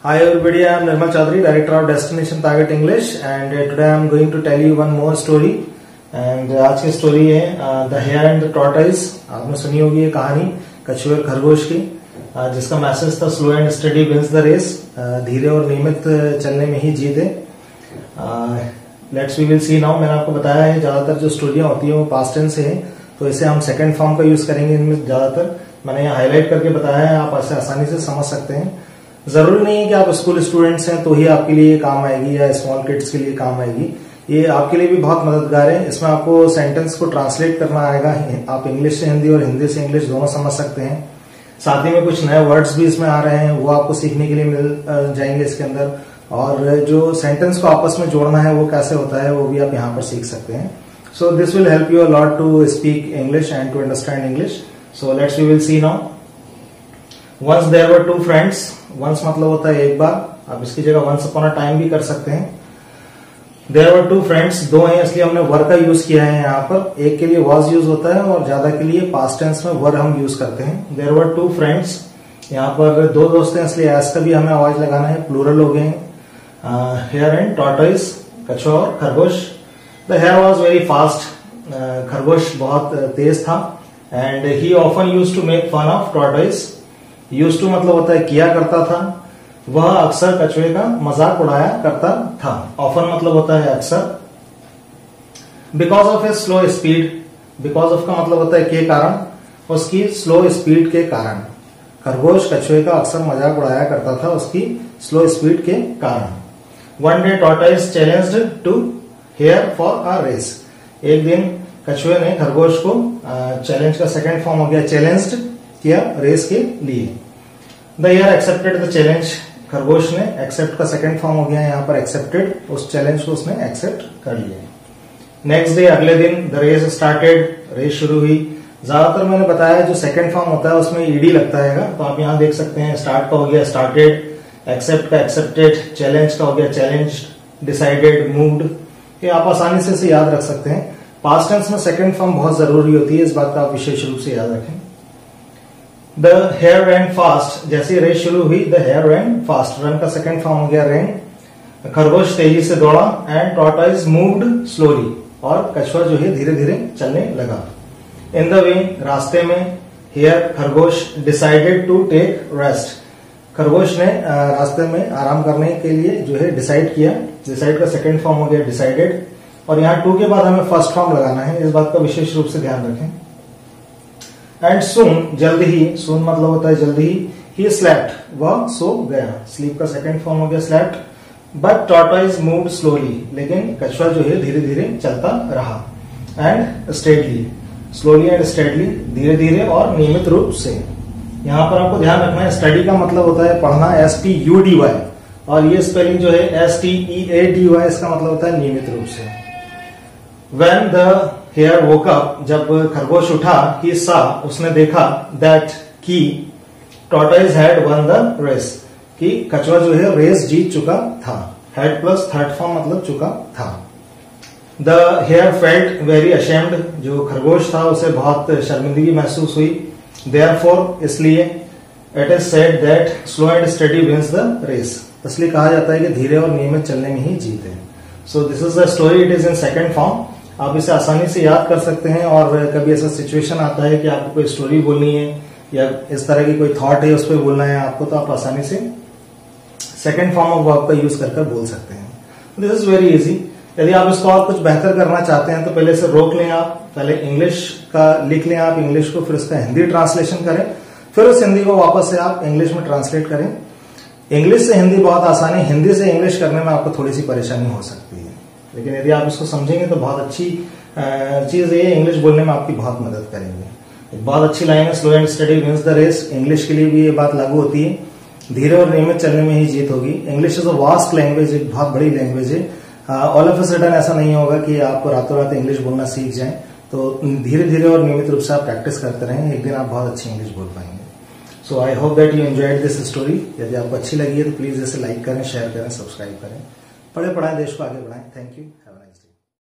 Hi everybody, I am Nirmal Chaudhary, Director of Destination Target English, and today I am going to tell you one more story. And आज की story है the hare and the tortoise. आपने सुनी होगी ये कहानी कछुए और खरगोश की, जिसका मैसेज था slow and steady wins the race. धीरे और नियमित चलने में ही जीत है। Let's we will see now. मैंने आपको बताया है ज्यादातर जो स्टोरियां होती है वो पास्ट टेंस है, तो इसे हम सेकंड फॉर्म का यूज करेंगे इनमें ज्यादातर। मैंने यहाँ हाईलाइट करके बताया है, आप ऐसे आसानी से समझ सकते हैं। जरूरी नहीं है कि आप स्कूल स्टूडेंट्स हैं तो ही आपके लिए काम आएगी या स्मॉल किड्स के लिए काम आएगी। ये आपके लिए भी बहुत मददगार है। इसमें आपको सेंटेंस को ट्रांसलेट करना आएगा। आप इंग्लिश से हिंदी और हिंदी से इंग्लिश दोनों समझ सकते हैं। साथ ही में कुछ नए वर्ड्स भी इसमें आ रहे हैं, वो आपको सीखने के लिए मिल जाएंगे इसके अंदर। और जो सेंटेंस को आपस में जोड़ना है वो कैसे होता है वो भी आप यहाँ पर सीख सकते हैं। So this will help you a lot to speak English and to understand English. So let's we will see now. Once there were two friends. Once मतलब होता है एक बार, आप इसकी जगह वंस अपॉन अ टाइम भी कर सकते हैं। देयर वर टू फ्रेंड्स, दो हैं इसलिए हमने वर का यूज किया है यहाँ पर। एक के लिए वॉज यूज होता है और ज्यादा के लिए पास्ट टेंस में वर हम यूज करते हैं। देयर वर टू फ्रेंड्स, यहाँ पर दो दोस्त हैं इसलिए एस का भी हमें आवाज लगाना है, प्लूरल हो गए। हेयर एंड टॉर्टोइज, कछुआ और खरगोश। The hare was very fast, खरगोश बहुत तेज था। And he often use to make fun of tortoise. Use to मतलब होता है किया करता था, वह अक्सर कछुए का मजाक उड़ाया करता था। ऑफन मतलब होता है अक्सर। Because of a slow speed, because of का मतलब होता है के कारण, उसकी स्लो स्पीड के कारण। खरगोश कछुए का अक्सर मजाक उड़ाया करता था उसकी स्लो स्पीड के कारण। One day tortoise challenged to hare for a race. एक दिन कछुए ने खरगोश को, चैलेंज का सेकंड फॉर्म हो गया चैलेंज्ड किया रेस के लिए। The hare accepted the challenge, खरगोश ने एक्सेप्ट का सेकंड फॉर्म हो गया यहाँ पर एक्सेप्टेड, उस चैलेंज को उसने एक्सेप्ट कर लिया। नेक्स्ट डे, अगले दिन, द रेस स्टार्टेड, रेस शुरू हुई। ज्यादातर मैंने बताया जो सेकंड फॉर्म होता है उसमें ईडी लगता है, तो आप यहाँ देख सकते हैं स्टार्ट का हो गया स्टार्टेड, एक्सेप्ट का एक्सेप्टेड, चैलेंज का हो गया चैलेंज, डिसाइडेड, मूव्ड। ये आप आसानी से इसे याद रख सकते हैं। पास्ट टेंस में सेकंड फॉर्म बहुत जरूरी होती है, इस बात का आप विशेष रूप से याद रखें। द हेयर रैन फास्ट, जैसे रेस शुरू हुई the hare ran fast, run का सेकंड फॉर्म हो गया रैन। खरगोश तेजी से दौड़ा। एंड टॉर्टोइज मूव्ड स्लोली, और कछुआ जो है धीरे धीरे चलने लगा। इन द वे, रास्ते में। हेयर खरगोश डिसाइडेड टू टेक रेस्ट, खरगोश ने रास्ते में आराम करने के लिए जो है डिसाइड किया। डिसाइड का सेकंड फॉर्म हो गया डिसाइडेड, और यहाँ टू के बाद हमें फर्स्ट फॉर्म लगाना है, इस बात का विशेष रूप से ध्यान रखें। एंड सून, जल्द ही, सून मतलब होता है जल्द ही स्लेप्ट, वह सो गया। स्लीप का सेकंड फॉर्म हो गया slept. But tortoise moved slowly, लेकिन कछुआ जो है धीरे धीरे चलता रहा। And steadily, slowly and steadily, धीरे धीरे और नियमित रूप से। यहाँ पर आपको ध्यान रखना है, स्टडी का मतलब होता है पढ़ना, STUDY, और ये स्पेलिंग जो है STEADY, इसका मतलब होता है नियमित रूप से। When the hare woke up, जब खरगोश उठा, he saw, उसने देखा, that कि tortoise had won the race, कि कछुआ जो है रेस जीत चुका था। had प्लस थर्ड फॉर्म मतलब चुका था। The hare felt very ashamed, जो खरगोश था उसे बहुत शर्मिंदगी महसूस हुई। Therefore, इसलिए, it is said that slow and steady wins the race, इसलिए कहा जाता है कि धीरे और नियमित चलने में ही जीत है। So this is the story, it is in second form। आप इसे आसानी से याद कर सकते हैं, और कभी ऐसा सिचुएशन आता है कि आपको कोई स्टोरी बोलनी है या इस तरह की कोई थॉट है उस पर बोलना है आपको, तो आप आसानी से सेकंड फॉर्म ऑफ वर्ब का यूज करके बोल सकते हैं। This is very easy. यदि आप इसको और कुछ बेहतर करना चाहते हैं तो पहले इसे रोक लें आप, पहले इंग्लिश का लिख लें आप इंग्लिश को, फिर इसका हिंदी ट्रांसलेशन करें, फिर उस हिंदी को वापस से आप इंग्लिश में ट्रांसलेट करें। इंग्लिश से हिंदी बहुत आसान है, हिंदी से इंग्लिश करने में आपको थोड़ी सी परेशानी हो सकती है, लेकिन यदि आप इसको समझेंगे तो बहुत अच्छी चीज ये इंग्लिश बोलने में आपकी बहुत मदद करेंगे। एक बहुत अच्छी लाइन है, slow and steady wins the race. English के लिए भी ये बात लागू होती है, धीरे और नियमित चलने में ही जीत होगी। English is a vast language, एक बहुत बड़ी लैंग्वेज है। ऑल ऑफ अ सडन ऐसा नहीं होगा कि आप रातों रात इंग्लिश बोलना सीख जाएं, तो धीरे धीरे और नियमित रूप से आप प्रैक्टिस करते रहें, एक दिन आप बहुत अच्छी इंग्लिश बोल पाएंगे। So I hope that you enjoyed this story. यदि आपको अच्छी लगी है तो प्लीज इसे लाइक करें, शेयर करें, सब्सक्राइब करें। पढ़े पढ़ाएं, देश को आगे बढ़ाएं। Thank you.